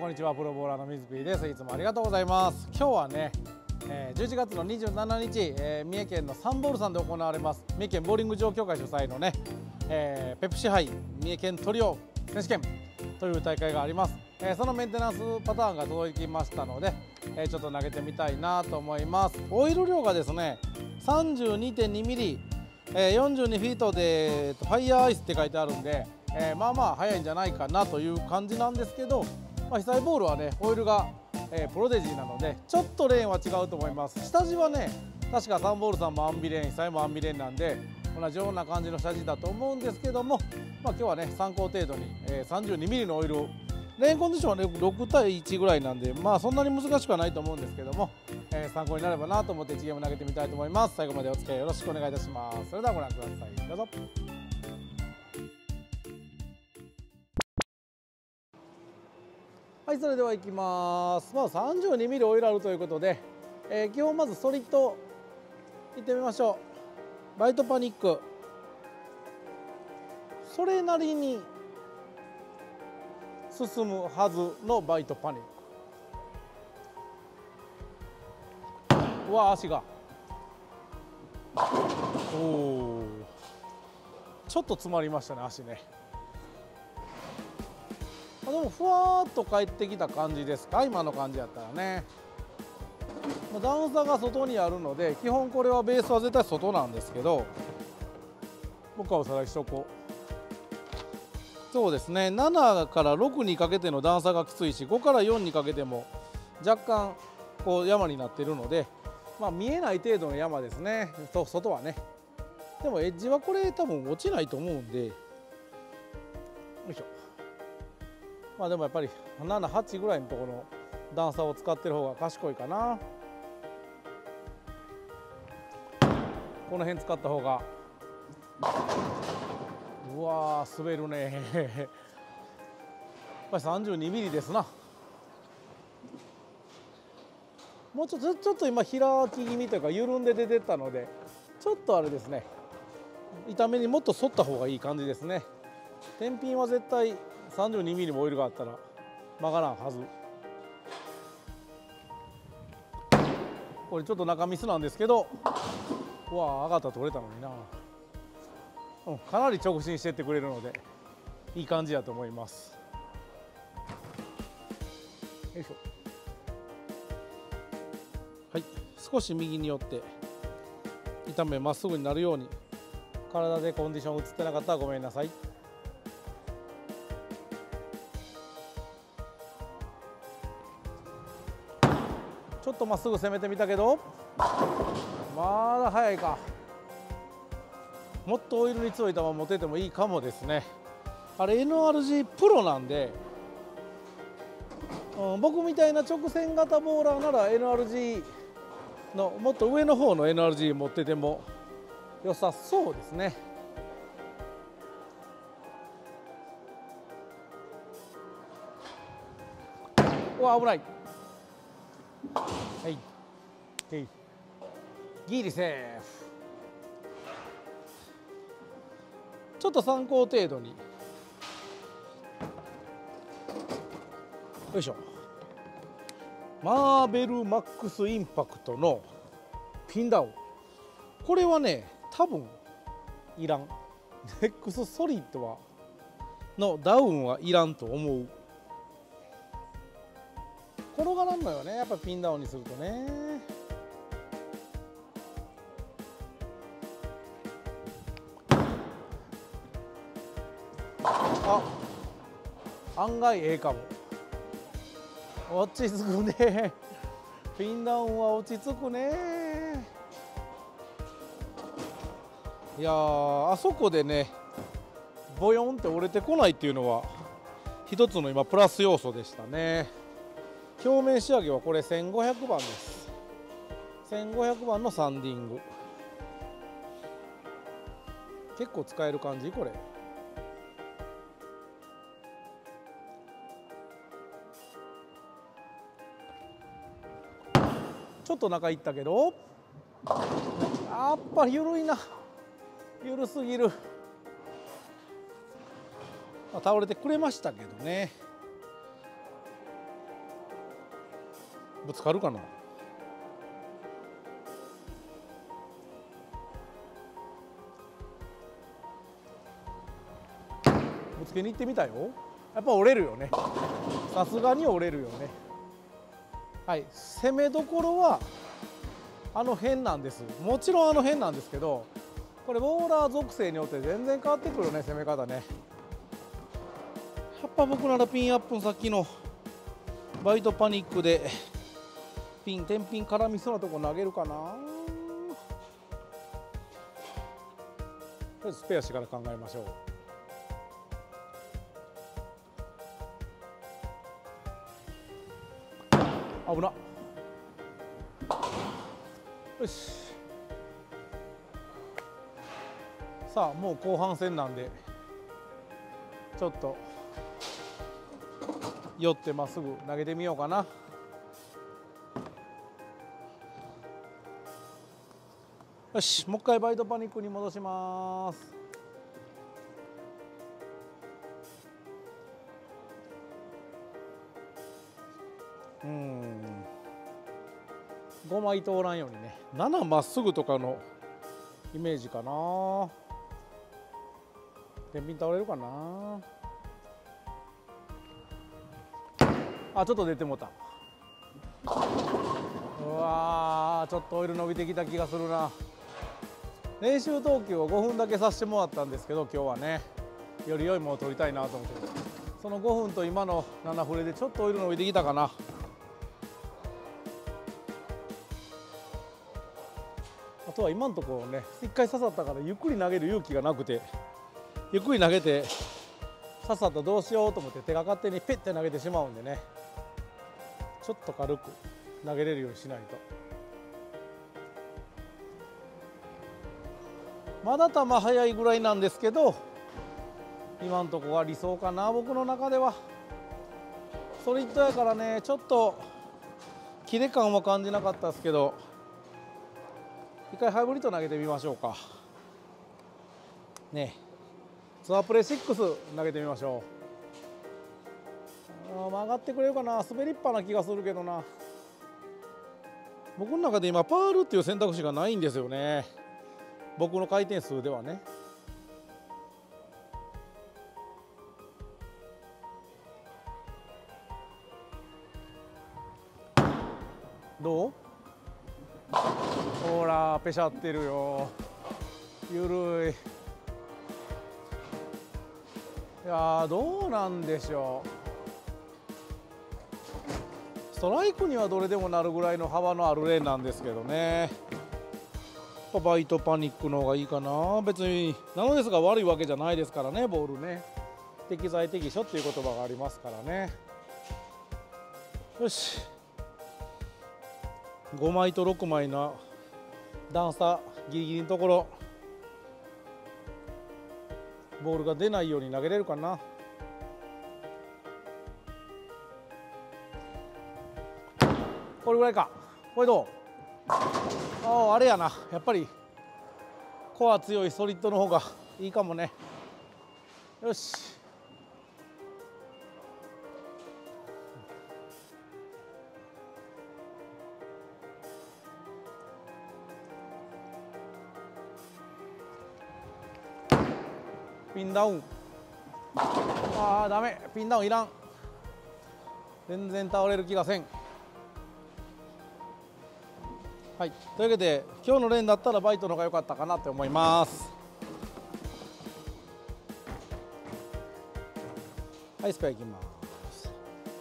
こんにちは。プロボーラーの水 P です。いつもありがとうございます。今日はね、11月の27日、三重県のサンボールさんで行われます三重県ボーリング場協会主催のね、ペプシ杯三重県トリオ選手権という大会があります。そのメンテナンスパターンが届きましたので、ちょっと投げてみたいなと思います。オイル量がですね 32.2 ミリ、42フィートでファイヤーアイスって書いてあるんで、まあまあ速いんじゃないかなという感じなんですけど、被災ボールはねオイルが、プロデジーなのでちょっとレーンは違うと思います。下地はね確かサンボールさんもアンビレーン、被災もアンビレーンなんで同じような感じの下地だと思うんですけども、今日はね参考程度に、32ミリのオイルをレーンコンディションはね6対1ぐらいなんで、そんなに難しくはないと思うんですけども、参考になればなと思って1ゲーム投げてみたいと思います。最後までお付き合いよろしくお願いいたします。それではご覧ください。どうぞ。はい、それではいきます。32ミリオイルあるということで、基本まずソリッドいってみましょう。バイトパニック、それなりに進むはずのバイトパニック。うわ、足がちょっと詰まりましたね、足ね。でもふわーっと帰ってきた感じですか、今の感じやったらね。段差が外にあるので基本これはベースは絶対外なんですけど、もう一回おさらいしとこう。そうですね、7から6にかけての段差がきついし、5から4にかけても若干こう山になっているので、見えない程度の山ですね、外はね。でもエッジはこれ多分落ちないと思うんで、よいしょ。でもやっぱり7、8ぐらいのところの段差を使ってる方が賢いかな。この辺使った方が、うわー滑るねやっぱり32ミリですな。もうちょっと今開き気味というか緩んで出てったので、ちょっとあれですね、痛めにもっと反った方がいい感じですね。天品は絶対32ミリもオイルがあったら曲がらんはず。これちょっと中ミスなんですけど、うわ上がったら取れたのにな。かなり直進していってくれるのでいい感じだと思います。よいしょ。はい、少し右に寄って痛めまっすぐになるように。体でコンディション映ってなかったらごめんなさい。ちょっとまっすぐ攻めてみたけどまだ早いか。もっとオイルに強い球持ててもいいかもですね。あれ NRG プロなんで、僕みたいな直線型ボーラーなら NRG のもっと上の方の NRG 持ってても良さそうですね。うわ危ない。はい、ギリセーフ。ちょっと参考程度に。よいしょ。マーベルマックスインパクトのピンダウン、これはね多分いらん。ネックスソリッドはのダウンはいらんと思う。転がらんのよね、やっぱピンダウンにするとね。案外ええかも。落ち着くねピンダウンは落ち着くね。いやあそこでねボヨンって折れてこないっていうのは一つの今プラス要素でしたね。表面仕上げはこれ1500番です。1500番のサンディング、結構使える感じ。これちょっと中いったけど、やっぱり緩いな。緩すぎる。倒れてくれましたけどね。 ぶつかるかな。ぶつけに行ってみたよ。やっぱ折れるよね。さすがに折れるよね。はい、攻めどころはあの辺なんです。もちろんあの辺なんですけど、これボーラー属性によって全然変わってくるね、攻め方ね。やっぱ僕ならピンアップのさっきのバイトパニックで天品絡みそうなとこ投げるかな。とりあえずスペアしてから考えましょう。危なっ。よし。さあもう後半戦なんでちょっと寄ってまっすぐ投げてみようかな。よし、もう一回バイトパニックに戻します。5枚通らんようにね、7まっすぐとかのイメージかな。天秤倒れるかな。あ、ちょっと出てもた。うわー、ちょっとオイル伸びてきた気がするな。練習投球を5分だけさせてもらったんですけど、今日はねより良いものを取りたいなと思って、その5分と今の7振れでちょっとオイル伸びてきたかな。あとは今のところね、1回刺さったからゆっくり投げる勇気がなくて、ゆっくり投げて刺さったらどうしようと思って手が勝手にペッて投げてしまうんでね、ちょっと軽く投げれるようにしないと。まだ球速いぐらいなんですけど、今のところが理想かな、僕の中では。ソリッドやからね、ちょっとキレ感は感じなかったですけど、一回ハイブリッド投げてみましょうかね。ツアープレイ6投げてみましょう。曲がってくれるかな。滑りっぱな気がするけどな。僕の中で今パールっていう選択肢がないんですよね、僕の回転数ではね。どう？ほらペシャってるよ。ゆるい。いやー、どうなんでしょう。ストライクにはどれでもなるぐらいの幅のあるレーンなんですけどね。バイトパニックの方がいいかな。別になのですが悪いわけじゃないですからね、ボールね。適材適所っていう言葉がありますからね。よし、5枚と6枚の段差ギリギリのところ、ボールが出ないように投げれるかな。これぐらいか。これどう？あれやな、やっぱりコア強いソリッドの方がいいかもね。よし、ピンダウン。ダメ、ピンダウンいらん。全然倒れる気がせん。はい、というわけで今日のレーンだったらバイトの方が良かったかなって思います。はい、スペアいきます。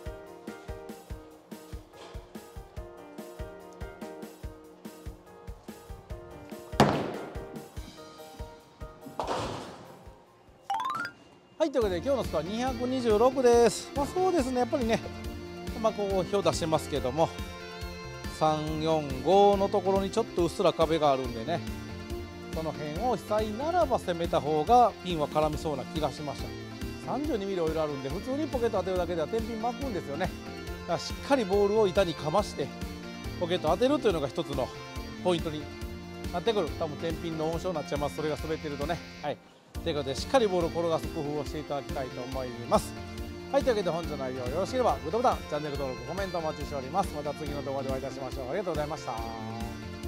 はい、というわけで今日のスコア226です。そうですね、やっぱりね、こう表出してますけども、345のところにちょっとうっすら壁があるんでね、その辺を被災ならば攻めた方がピンは絡みそうな気がしました。32ミリオイルあるんで、普通にポケット当てるだけでは天品巻くんですよね。だからしっかりボールを板にかましてポケット当てるというのが一つのポイントになってくる。多分天品の温床になっちゃいます、それが滑ってるとね。はい、ということでしっかりボールを転がす工夫をしていただきたいと思います。 はい、というわけで本日の内容よろしければグッドボタン、チャンネル登録、コメントお待ちしております。また次の動画でお会いいたしましょう。ありがとうございました。